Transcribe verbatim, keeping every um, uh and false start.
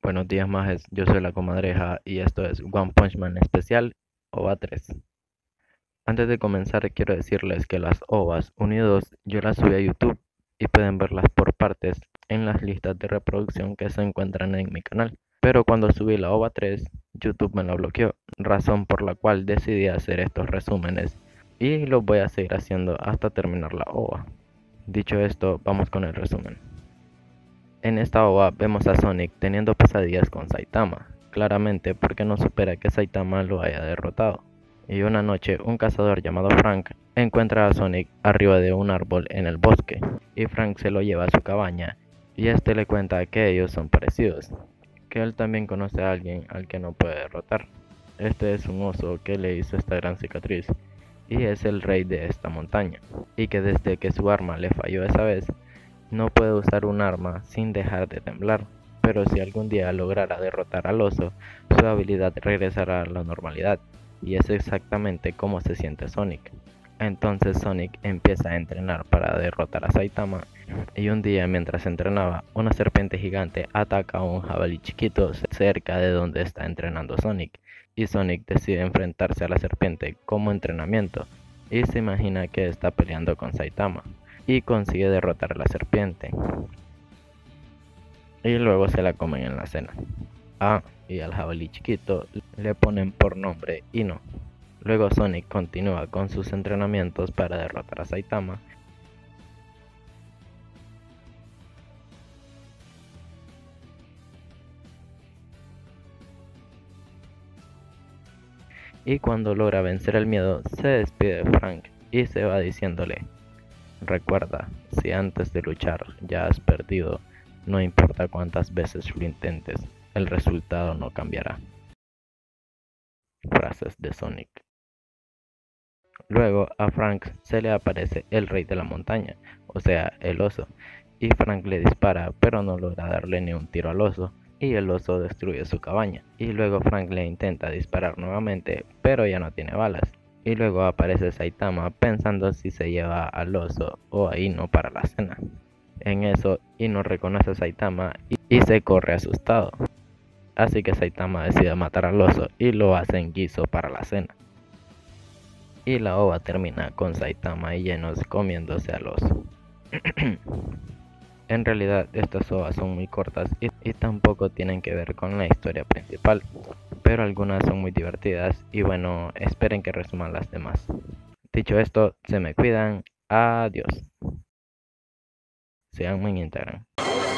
Buenos días, majes. Yo soy la comadreja y esto es One Punch Man especial O V A tres. Antes de comenzar, quiero decirles que las O V As unidos yo las subí a YouTube y pueden verlas por partes en las listas de reproducción que se encuentran en mi canal. Pero cuando subí la O V A tres, YouTube me la bloqueó, razón por la cual decidí hacer estos resúmenes y los voy a seguir haciendo hasta terminar la O V A. Dicho esto, vamos con el resumen. En esta O V A vemos a Sonic teniendo pesadillas con Saitama, claramente porque no supera que Saitama lo haya derrotado. Y una noche un cazador llamado Frank encuentra a Sonic arriba de un árbol en el bosque, y Frank se lo lleva a su cabaña, y este le cuenta que ellos son parecidos, que él también conoce a alguien al que no puede derrotar. Este es un oso que le hizo esta gran cicatriz, y es el rey de esta montaña, y que desde que su arma le falló esa vez, no puede usar un arma sin dejar de temblar, pero si algún día lograra derrotar al oso, su habilidad regresará a la normalidad, y es exactamente como se siente Sonic. Entonces Sonic empieza a entrenar para derrotar a Saitama, y un día mientras entrenaba, una serpiente gigante ataca a un jabalí chiquito cerca de donde está entrenando Sonic, y Sonic decide enfrentarse a la serpiente como entrenamiento, y se imagina que está peleando con Saitama y consigue derrotar a la serpiente. Y luego se la comen en la cena. Ah, y al jabalí chiquito le ponen por nombre Ino. Luego Sonic continúa con sus entrenamientos para derrotar a Saitama. Y cuando logra vencer el miedo, se despide de Frank y se va diciéndole: recuerda, si antes de luchar ya has perdido, no importa cuántas veces lo intentes, el resultado no cambiará. Frases de Sonic. Luego a Frank se le aparece el rey de la montaña, o sea, el oso, y Frank le dispara, pero no logra darle ni un tiro al oso, y el oso destruye su cabaña. Y luego Frank le intenta disparar nuevamente, pero ya no tiene balas. Y luego aparece Saitama pensando si se lleva al oso o a Ino para la cena. En eso, Ino reconoce a Saitama y se corre asustado. Así que Saitama decide matar al oso y lo hace en guiso para la cena. Y la O V A termina con Saitama y Genos comiéndose al oso. En realidad estas O V As son muy cortas y, y tampoco tienen que ver con la historia principal, pero algunas son muy divertidas y bueno, esperen que resuman las demás. Dicho esto, se me cuidan, adiós. Síganme en Instagram.